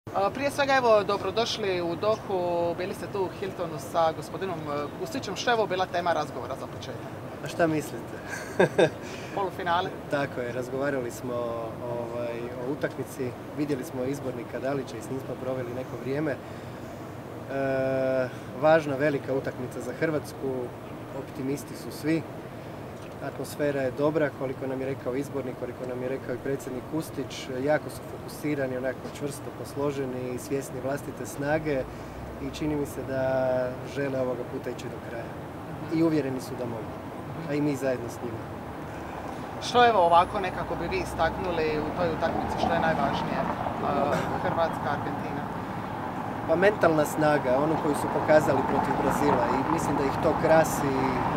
Prije svega, evo, dobrodošli u Dohu. Bili ste tu u Hiltonu sa gospodinom Kustićem. Što je ovo bila tema razgovora za početak? A šta mislite? Polufinale? Tako je, razgovarali smo o utakmici, vidjeli smo izbornika Dalića i s njim smo proveli neko vrijeme. Važna, velika utakmica za Hrvatsku, optimisti su svi. Atmosfera je dobra, koliko nam je rekao izbornik, koliko nam je rekao i predsjednik Kustić. Jako su fokusirani, onako čvrsto posloženi i svjesni vlastite snage i čini mi se da žele ovoga puta ići do kraja. I uvjereni su da mogu, a i mi zajedno s njima. Što evo ovako nekako bi vi istaknuli u toj utakmici, što je najvažnije, Hrvatska, Argentina? Pa mentalna snaga, onu koju su pokazali protiv Brazila i mislim da ih to krasi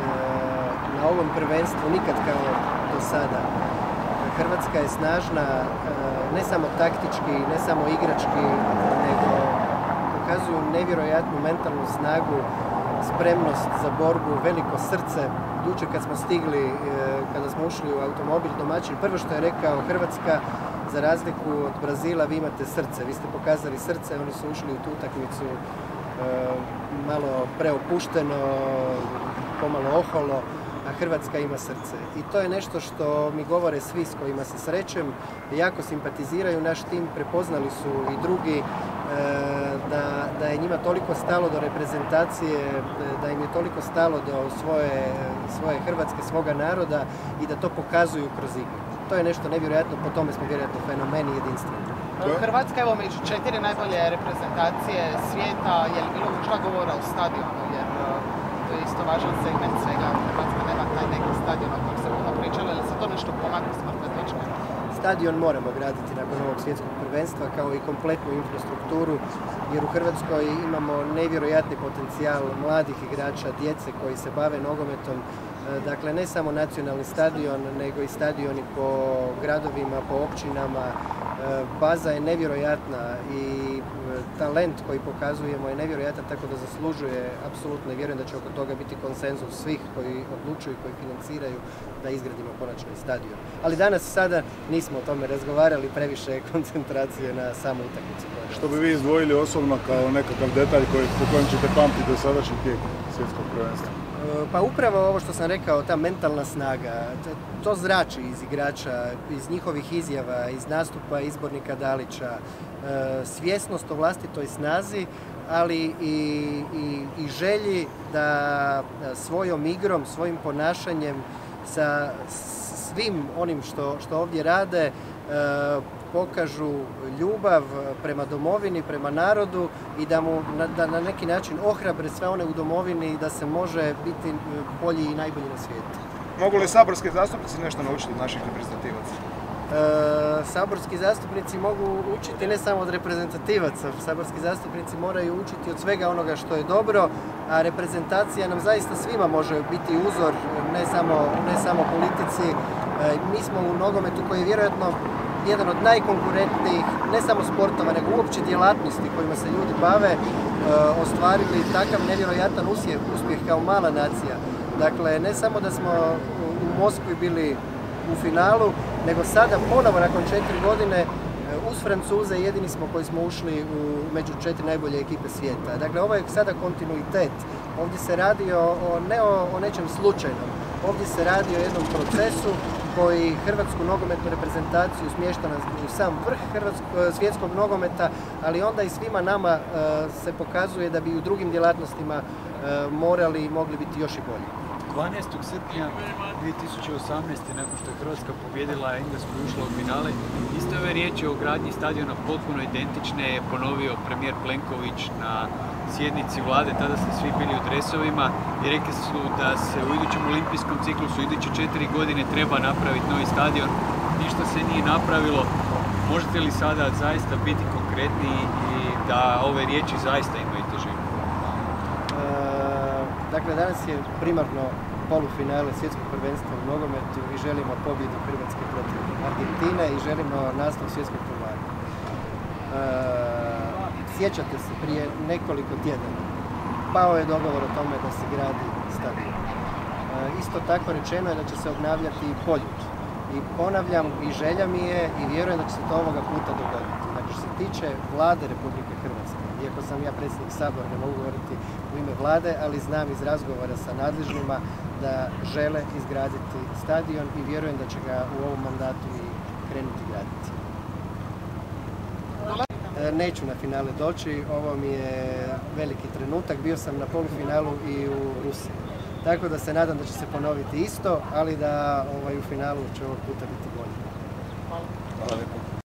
na ovom prvenstvu nikad kao do sada. Hrvatska je snažna ne samo taktički, ne samo igrački, nego pokazuju nevjerojatnu mentalnu snagu, spremnost za borbu, veliko srce. Jučer kad smo stigli, kada smo ušli u automobil domaćin, prvo što je rekao Hrvatska, za razliku od Brazila, vi imate srce. Vi ste pokazali srce, oni su ušli u tu utakmicu malo preopušteno, pomalo oholo, a Hrvatska ima srce. I to je nešto što mi govore svi s kojima se srećem, jako simpatiziraju naš tim, prepoznali su i drugi da je njima toliko stalo do reprezentacije, da im je toliko stalo do svoje Hrvatske, svoga naroda i da to pokazuju kroz igru. To je nešto nevjerojatno, po tome smo vjerojatno fenomeni jedinstveni. Hrvatska evo među 4 najbolje reprezentacije svijeta, je li bilo možda govora o stadionu, jer to je isto važan segment svega. Hrvatska nema taj neki stadion o kojem se puno pričalo, ili se to nešto pomakne s mrtve točke? Stadion moramo graditi nakon ovog svjetskog prvenstva, kao i kompletnu infrastrukturu, jer u Hrvatskoj imamo nevjerojatni potencijal mladih igrača, djece koji se bave nogometom. Dakle, ne samo nacionalni stadion, nego i stadioni po gradovima, po općinama. Baza je nevjerojatna i talent koji pokazujemo je nevjerojatan, tako da zaslužuje apsolutno i vjerujem da će oko toga biti konsenzus svih koji odlučuju, koji financiraju da izgradimo konačno i stadion. Ali danas sada nismo o tome razgovarali, previše koncentracije na samu utakmicu. Što bi vi izdvojili osobno kao nekakav detalj po kojem ćete pamtiti dosadašnji tijek svjetskog prvenstva? Pa upravo ovo što sam rekao, ta mentalna snaga, to zrači iz igrača, iz njihovih izjava, iz nastupa izbornika Dalića, svjesnost o vlastitoj snazi, ali i želji da svojom igrom, svojim ponašanjem, sa svim onim što ovdje rade, pokažu ljubav prema domovini, prema narodu i da na neki način ohrabre sve one u domovini i da se može biti bolji i najbolji na svijetu. Mogu li saborski zastupnici nešto naučiti od naših reprezentativaca? Saborski zastupnici mogu učiti ne samo od reprezentativaca, saborski zastupnici moraju učiti od svega onoga što je dobro, a reprezentacija nam zaista svima može biti uzor, ne samo politici. Mi smo u nogometu koji je vjerojatno jedan od najkonkurentnijih, ne samo sportova, nego uopće djelatnosti kojima se ljudi bave, ostvarili takav nevjerojatan uspjeh kao mala nacija. Dakle, ne samo da smo u Moskvi bili u finalu, nego sada ponovo nakon 4 godine uz Francuze jedini smo koji smo ušli među 4 najbolje ekipe svijeta. Dakle, ovo je sada kontinuitet. Ovdje se radi ne o nečem slučajnom. Ovdje se radi o jednom procesu koji hrvatsku nogometnu reprezentaciju smješta u sam vrh svjetskog nogometa, ali onda i svima nama se pokazuje da bi u drugim djelatnostima morali i mogli biti još i bolji. 12. srpnja 2018. nakon što je Hrvatska pobijedila Englesku i ušla u finale, iste ove riječi o gradnji stadiona potpuno identične je ponovio premijer Plenković na sjednici vlade, tada ste svi bili u dresovima i rekli su da se u idućem olimpijskom ciklusu iduće 4 godine treba napraviti novi stadion. Ništa se nije napravilo. Možete li sada zaista biti konkretni i da ove riječi zaista imaju težinu? Dakle, danas je primarno polufinale svjetskog prvenstva u nogometu i želimo pobjedu Hrvatske protiv Argentine i želimo nastav svjetskog prvaka. Sjećate se, prije nekoliko tjedana pao je dogovor o tome da se gradi stadion. Isto tako rečeno je da će se obnavljati i Poljud. I ponavljam, i želja mi je i vjerujem da će se to ovoga puta dogoditi. Dakle, Što se tiče vlade Republike Hrvatske, iako sam ja predsjednik Sabora, ne mogu govoriti u ime vlade, ali znam iz razgovora sa nadležnima da žele izgraditi stadion i vjerujem da će ga u ovom mandatu i krenuti graditi. Neću na finale doći, ovo mi je veliki trenutak, bio sam na polufinalu i u Rusiji. Tako da se nadam da će se ponoviti isto, ali da u finalu će ovog puta biti bolje. Hvala lijepo.